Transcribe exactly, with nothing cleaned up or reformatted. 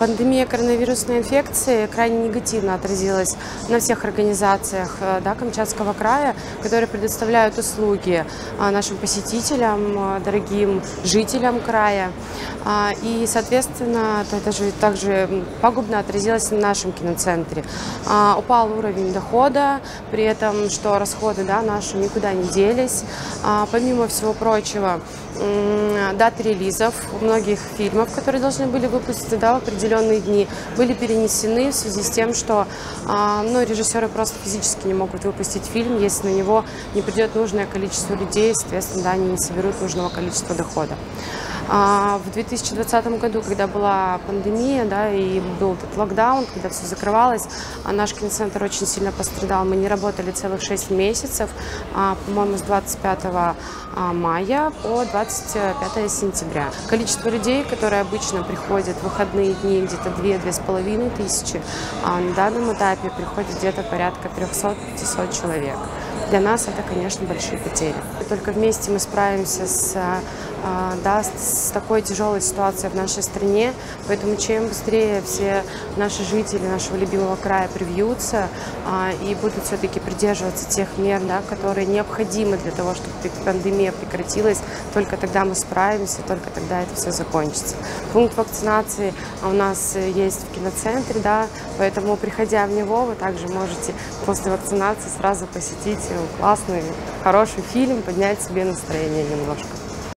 Пандемия коронавирусной инфекции крайне негативно отразилась на всех организациях, да, Камчатского края, которые предоставляют услуги нашим посетителям, дорогим жителям края. И, соответственно, это же также пагубно отразилось на нашем киноцентре. Упал уровень дохода, при этом, что расходы, да, наши никуда не делись. Помимо всего прочего, даты релизов многих фильмов, которые должны были выпуститься, да, в определенные дни, были перенесены в связи с тем, что ну, режиссеры просто физически не могут выпустить фильм, если на него не придет нужное количество людей, соответственно, да, они не соберут нужного количества дохода. В две тысячи двадцатом году, когда была пандемия, да, и был этот локдаун, когда все закрывалось, наш киноцентр очень сильно пострадал. Мы не работали целых шесть месяцев, по-моему, с двадцать пятого мая по двадцать пятое сентября. Количество людей, которые обычно приходят в выходные дни, где-то две-две с половиной тысячи, на данном этапе приходит где-то порядка трёхсот-пятисот человек. Для нас это, конечно, большие потери. Только вместе мы справимся с, да, с такой тяжелой ситуацией в нашей стране, поэтому чем быстрее все наши жители нашего любимого края привьются и будут все-таки придерживаться тех мер, да, которые необходимы для того, чтобы пандемия прекратилась, только тогда мы справимся, только тогда это все закончится. Пункт вакцинации у нас есть в киноцентре, да, поэтому, приходя в него, вы также можете после вакцинации сразу посетить классный, хороший фильм, поднять себе настроение немножко.